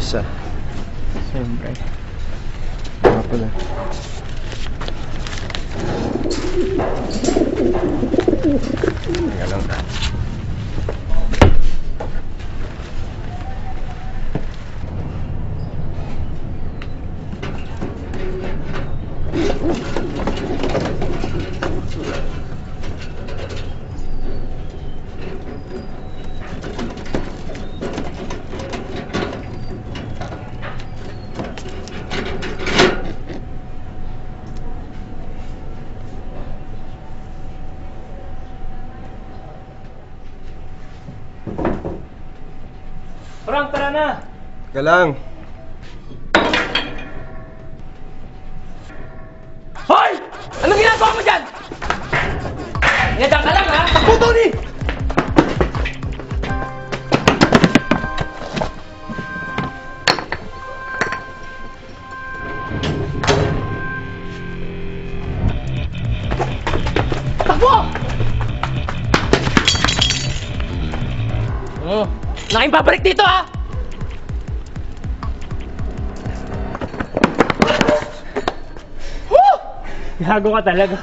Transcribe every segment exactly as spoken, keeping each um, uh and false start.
isa. Siyempre. Nga pala. Teka lang na. Frank, tara na! Teka lang. Hoy! Anong ginagawa mo dyan? Ngedang ka lang, ha? Takbo, Tony! Takbo! Oh, naking babalik dito, ha? Gago ka talaga.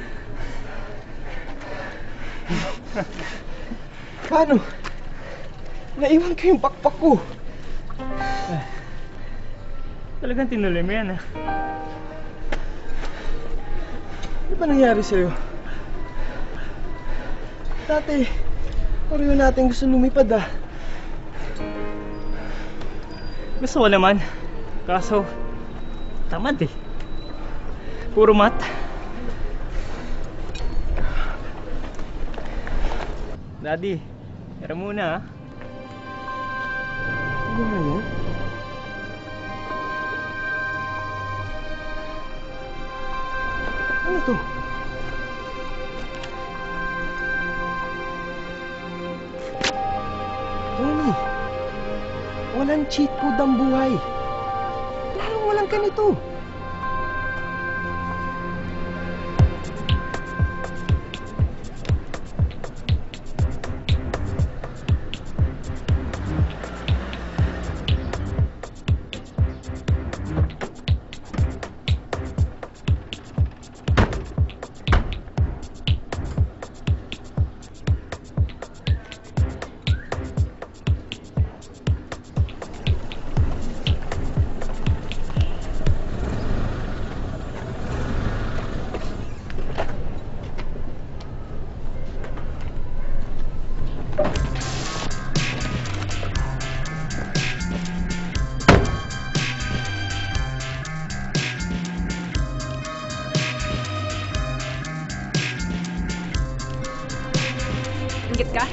Paano? Naiwan ko yung backpack ko. Talagang tinuloy mo yan, ha? Ano ba nangyari sa'yo? Dati, pareho natin gusto lumipad, ah. Gusto ko naman. Kaso, tamad eh. Puro mat. Daddy, tara muna, ha? Ano ba yun? Ano to? Tony, walang cheat code ang buhay. Lalong walang ganito. Inggit ka?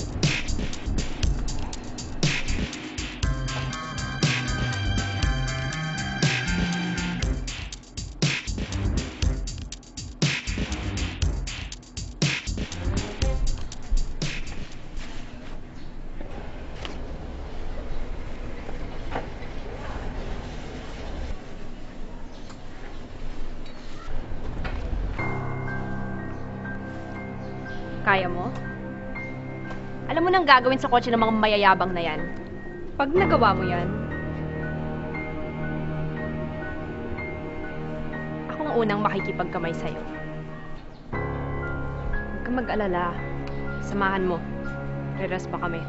Kaya mo? Alam mo nang gagawin sa kotse ng mga mayayabang na yan. Pag nagawa mo yan, ako ang unang makikipagkamay sa'yo. Huwag kang mag-alala. Samahan mo. Re-rest pa kami.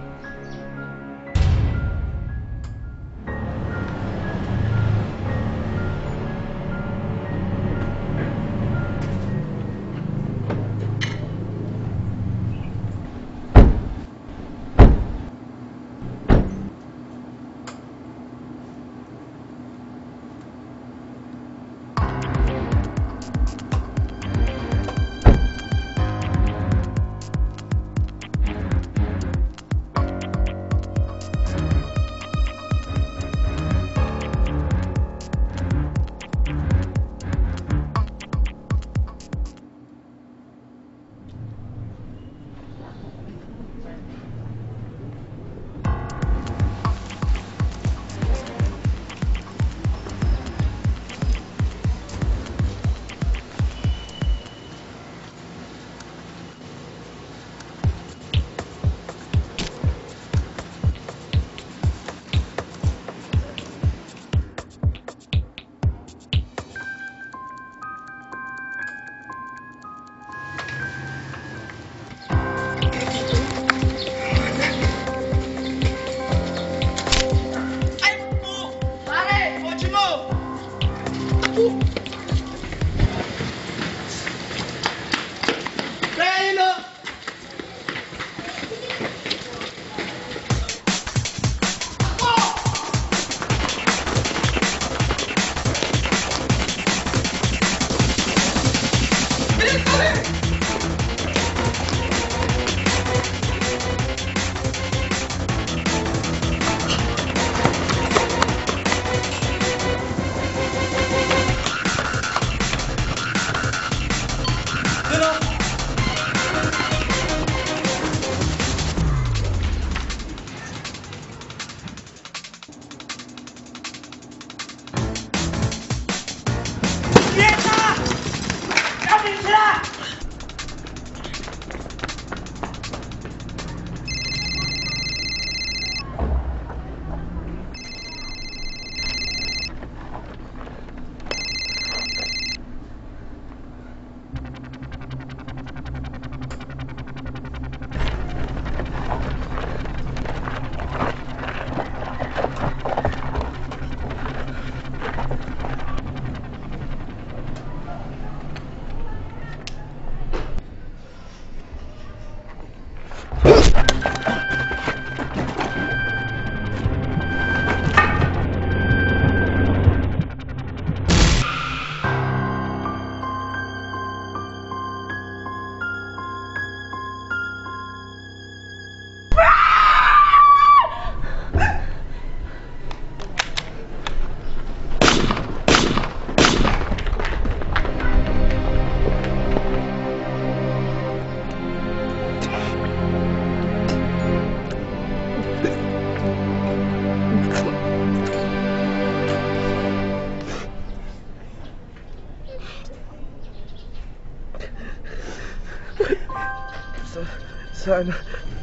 Sana...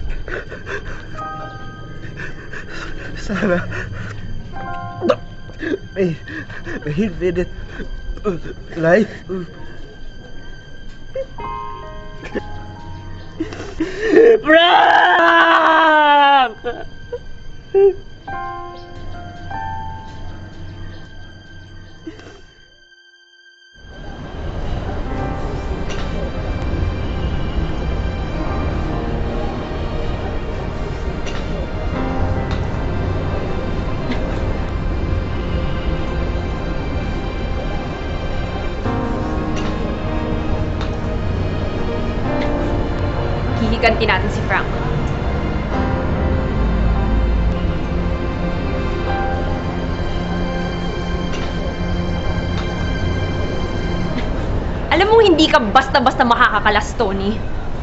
Sana... May... May infinite... life... Frank! Hihiganti natin si Frank. Alam mo, hindi ka basta-basta makakakalas, Tony.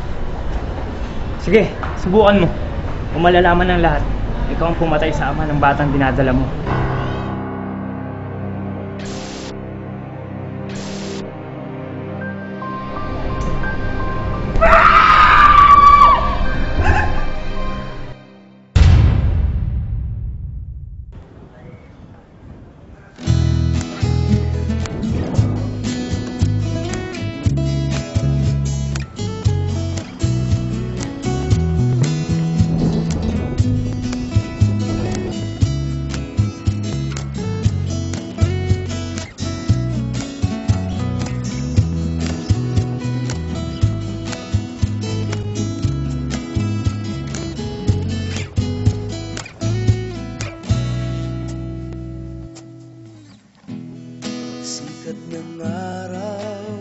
Sige, subukan mo. Kung malalaman ng lahat, ikaw ang pumatay sa ama ng batang dinadala mo. Sikat ng araw,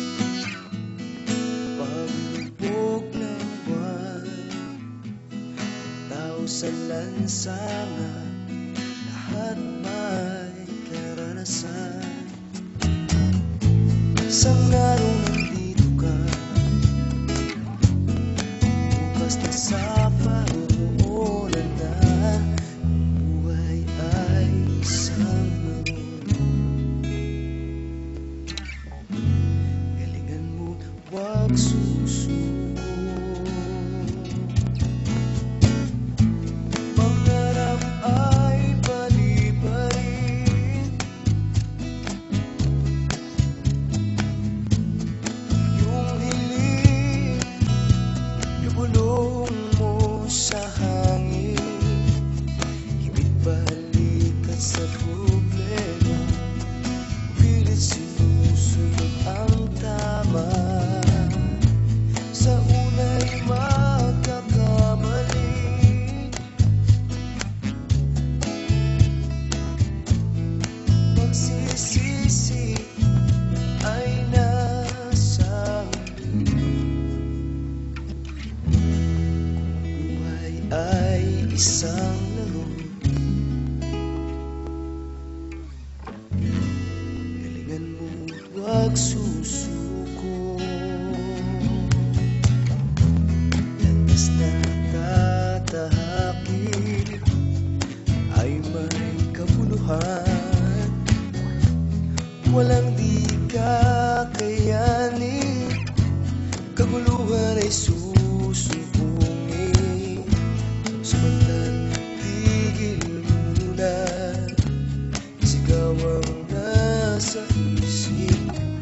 paglubog ng buwan, tao sa lansangan, lahat may karanasan. Isang araw nandito ka, bukas na sa paroonan na, buhay ay isang wag susuko. Pangarap ay bali-bali, yung hiling ibulong mo sa hangin, himit balikat sa problema, pilit sinusunod ang tama. Sa una'y magkakamali, pagsisisi ay nasa huli. Kung buhay ay isang laro, galingan mo, wag susuko. Landas na tatahaki ay may kabuluhan, walang di kakayanin, kaguluhan ay susumpungin. Sumundan, tigil muna, sigaw ang nasa isip,